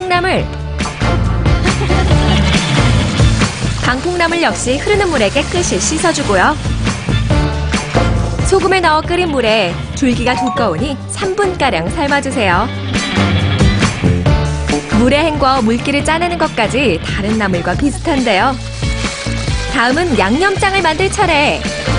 나물. 방풍나물 역시 흐르는 물에 깨끗이 씻어주고요. 소금을 넣어 끓인 물에 줄기가 두꺼우니 3분가량 삶아주세요. 물에 헹궈 물기를 짜내는 것까지 다른 나물과 비슷한데요. 다음은 양념장을 만들 차례.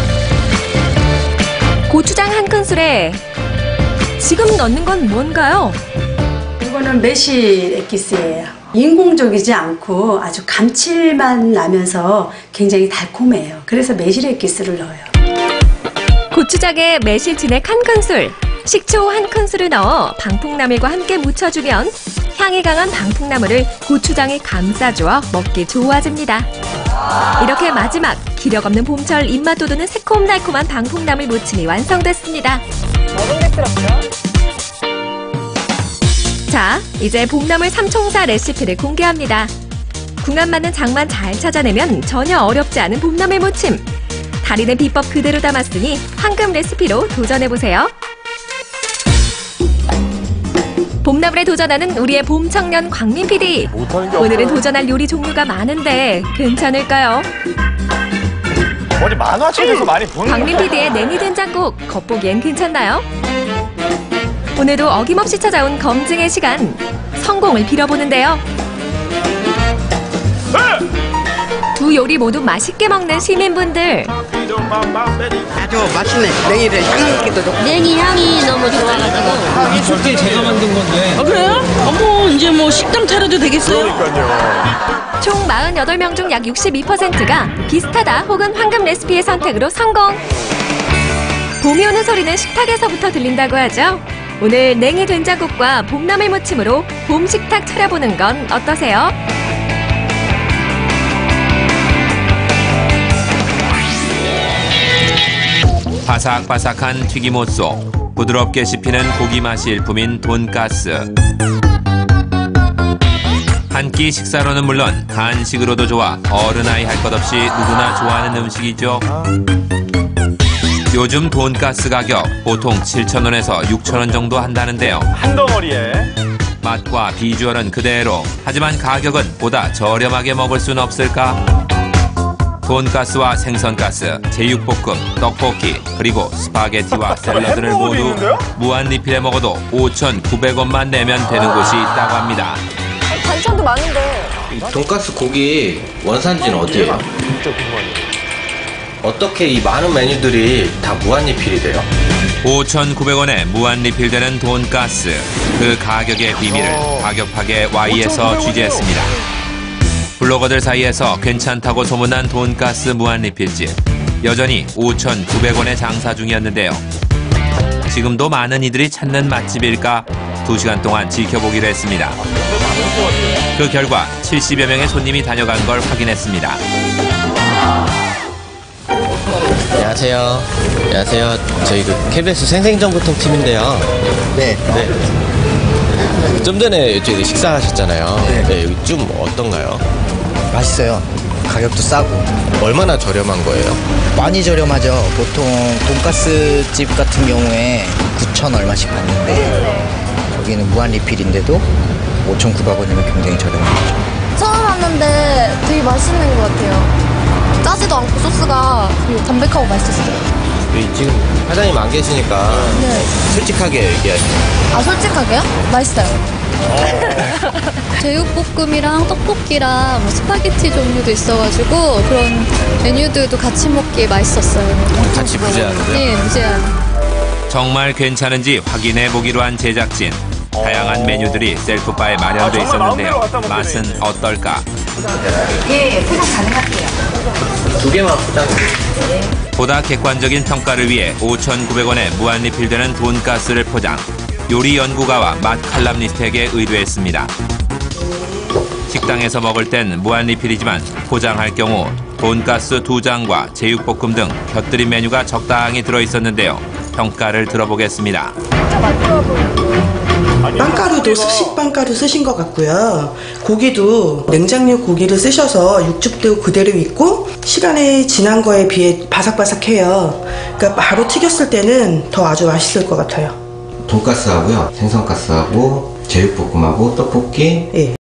고추장 1큰술에 지금 넣는 건 뭔가요? 이거는 매실 에기스예요. 인공적이지 않고 아주 감칠맛 나면서 굉장히 달콤해요. 그래서 매실 에기스를 넣어요. 고추장에 매실 진액 1큰술, 식초 1큰술을 넣어 방풍나물과 함께 무쳐주면 향이 강한 방풍나물을 고추장에 감싸주어 먹기 좋아집니다. 이렇게 마지막 기력 없는 봄철 입맛 돋우는 새콤달콤한 방풍나물 무침이 완성됐습니다. 먹음직스럽죠? 자, 이제 봄나물 삼총사 레시피를 공개합니다. 궁합 맞는 장만 잘 찾아내면 전혀 어렵지 않은 봄나물 무침. 달인의 비법 그대로 담았으니 황금 레시피로 도전해보세요. 봄나물에 도전하는 우리의 봄청년 광민 PD. 오늘은 도전할 요리 종류가 많은데 괜찮을까요? 어디 만화책에서 많이 보는 광민 PD의 냉이 된장국 겉보기엔 괜찮나요? 오늘도 어김없이 찾아온 검증의 시간. 성공을 빌어보는데요. 두 요리 모두 맛있게 먹는 시민분들. 아주 맛있네. 냉이를 향기도 좋고. 냉이 향이 너무 좋아가지고. 이 숙제 제가 만든 건데. 아, 그래요? 어머, 이제 뭐 식당 차려도 되겠어요? 그러니까요. 총 48명 중 약 62%가 비슷하다 혹은 황금 레시피의 선택으로 성공. 봄이 오는 소리는 식탁에서부터 들린다고 하죠. 오늘 냉이 된장국과 봄나물 무침으로 봄 식탁 차려보는 건 어떠세요? 바삭바삭한 튀김옷 속 부드럽게 씹히는 고기 맛이 일품인 돈가스. 한 끼 식사로는 물론 간식으로도 좋아 어른아이 할 것 없이 누구나 좋아하는 음식이죠. 요즘 돈가스 가격 보통 7,000원에서 6,000원 정도 한다는데요. 한 덩어리에. 맛과 비주얼은 그대로, 하지만 가격은 보다 저렴하게 먹을 순 없을까? 돈가스와 생선가스, 제육볶음, 떡볶이, 그리고 스파게티와 샐러드를 모두 무한 리필해 먹어도 5,900원만 내면 되는 곳이 있다고 합니다. 반찬도 많은데. 돈가스 고기 원산지는 어디예요? 진짜 궁금하네요. 어떻게 이 많은 메뉴들이 다 무한 리필이 돼요? 5,900원에 무한 리필되는 돈가스. 그 가격의 비밀을 가격파괴 Y에서 취재했습니다. 블로거들 사이에서 괜찮다고 소문난 돈가스 무한 리필집. 여전히 5,900원에 장사 중이었는데요. 지금도 많은 이들이 찾는 맛집일까? 2시간 동안 지켜보기로 했습니다. 그 결과 70여 명의 손님이 다녀간 걸 확인했습니다. 안녕하세요. 안녕하세요. 저희 그 KBS 생생정보통 팀인데요. 네. 좀 전에 저희 식사하셨잖아요. 네. 여기 좀 어떤가요? 맛있어요. 가격도 싸고. 얼마나 저렴한 거예요? 많이 저렴하죠. 보통 돈가스 집 같은 경우에 9,000 얼마씩 받는데 여기는 무한 리필인데도 5,900원이면 굉장히 저렴하죠. 처음 왔는데 되게 맛있는 것 같아요. 짜지도 않고 소스가 담백하고 맛있었어요. 지금 사장님 안 계시니까 네. 솔직하게 얘기하세요. 아, 솔직하게요? 맛있어요. 제육볶음이랑 떡볶이랑 뭐 스파게티 종류도 있어가지고 그런 메뉴들도 같이 먹기에 맛있었어요. 같이 무제한으로요? 네, 무제한. 정말 괜찮은지 확인해 보기로 한 제작진. 다양한 메뉴들이 셀프바에 마련돼 있었는데요. 맛은 어떨까? 예, 포장 가능할게요. 2개만 포장해주세요. 보다 객관적인 평가를 위해 5,900원에 무한 리필되는 돈가스를 포장. 요리 연구가와 맛 칼럼니스트에게 의뢰했습니다. 식당에서 먹을 땐 무한 리필이지만 포장할 경우 돈가스 2장과 제육볶음 등 곁들인 메뉴가 적당히 들어있었는데요. 평가를 들어보겠습니다. 빵가루도 습식 빵가루 쓰신 것 같고요. 고기도 냉장류 고기를 쓰셔서 육즙도 그대로 있고 시간이 지난 거에 비해 바삭바삭해요. 그러니까 바로 튀겼을 때는 더 아주 맛있을 것 같아요. 돈가스하고요, 생선가스하고 제육볶음하고 떡볶이. 예.